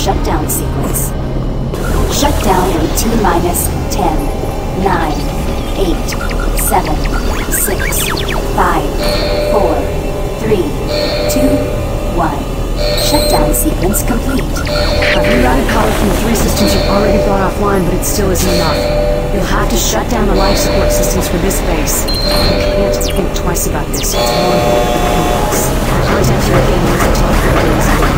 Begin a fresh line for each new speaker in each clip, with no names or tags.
shutdown sequence. Shutdown in T-minus 10, 9, 8, 7, 6, 5, 4, 3, 2, 1. Shutdown sequence complete.
I've rerouted power from the 3 systems you've already brought offline, but it still isn't enough. You'll have to shut down the life support systems for this base. You can't think twice about this. It's more important than anything else. Contact your aliens and talk to them.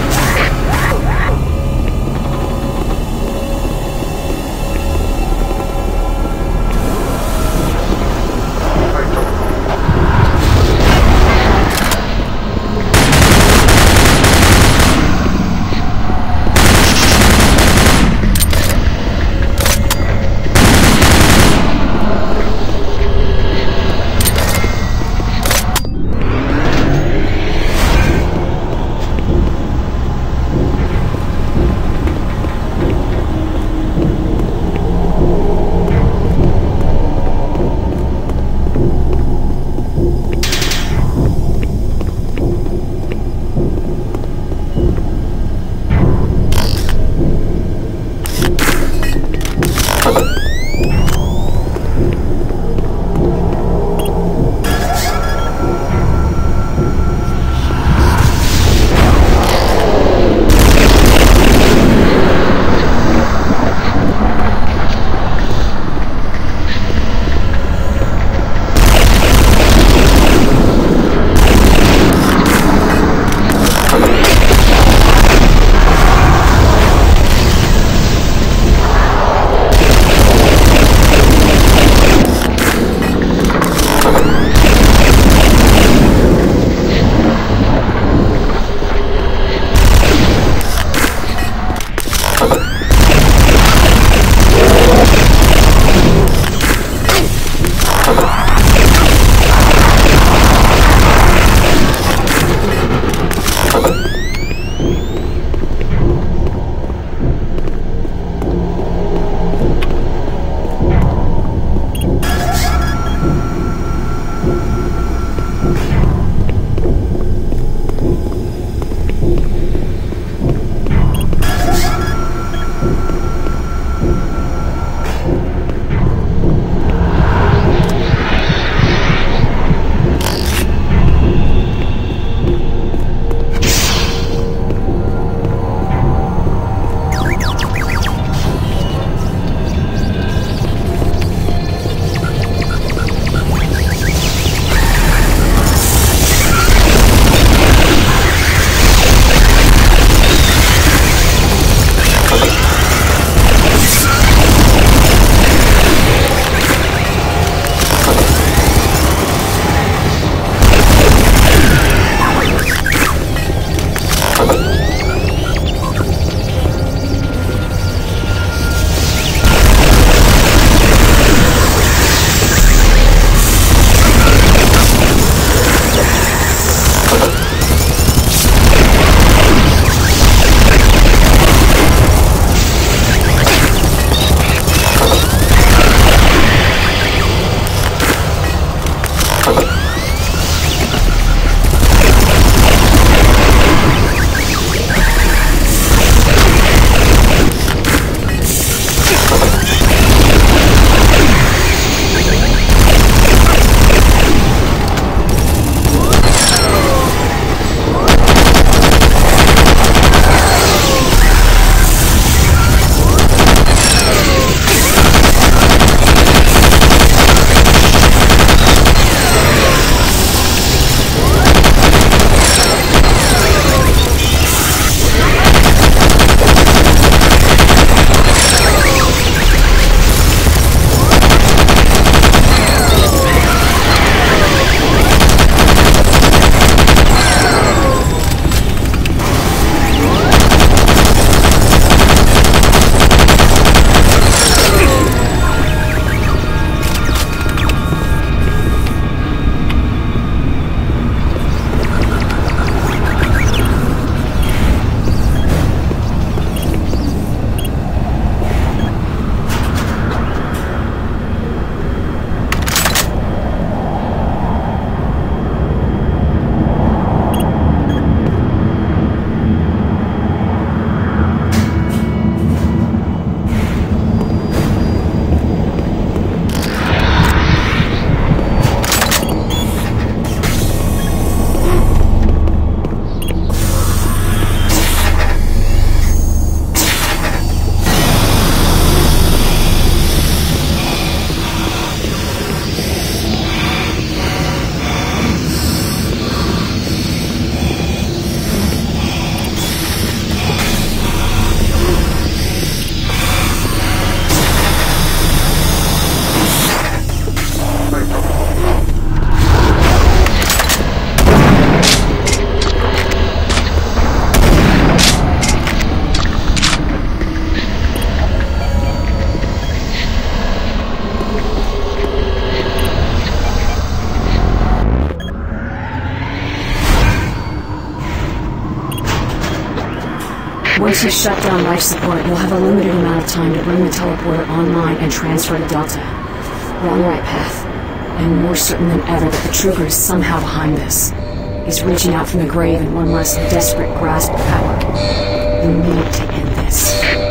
Once you shut down life support, you'll have a limited amount of time to bring the teleporter online and transfer to Delta. We're on the right path. I'm more certain than ever that the Trooper is somehow behind this. He's reaching out from the grave in one last desperate grasp of power. We need to end this.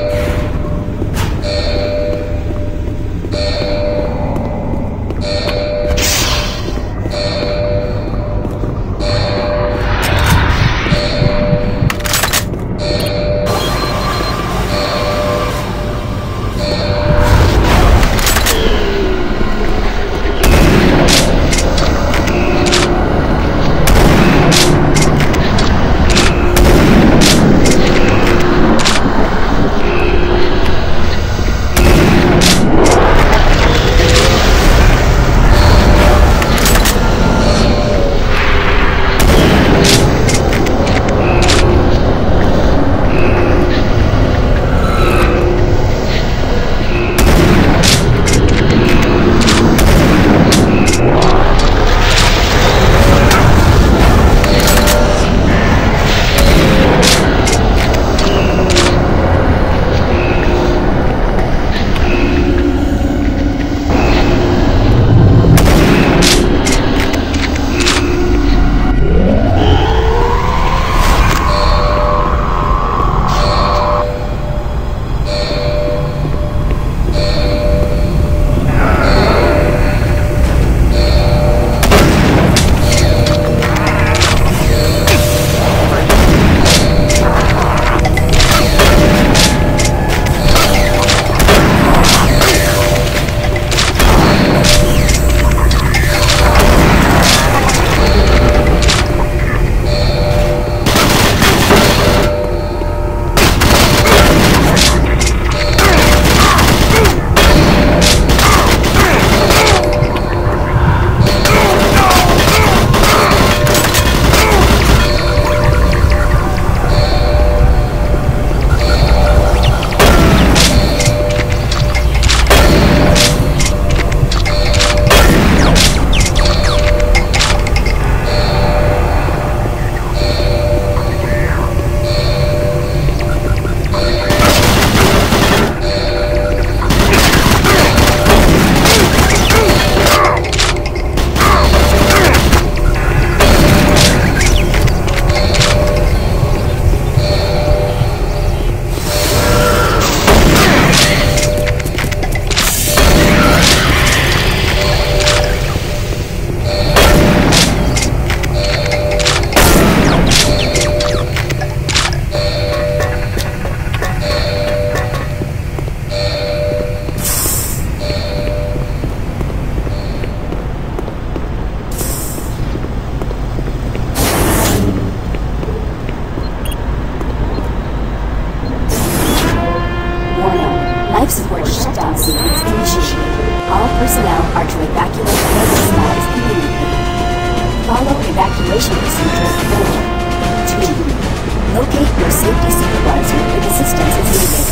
Evacuation procedure 4. 2. Locate your safety supervisor if assistance is needed.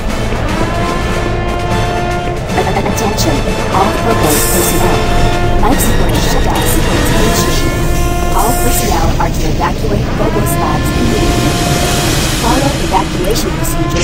Attention, all Phobos personnel. Life support shutdown sequence initiated. All personnel are to evacuate Phobos labs immediately. Follow evacuation procedure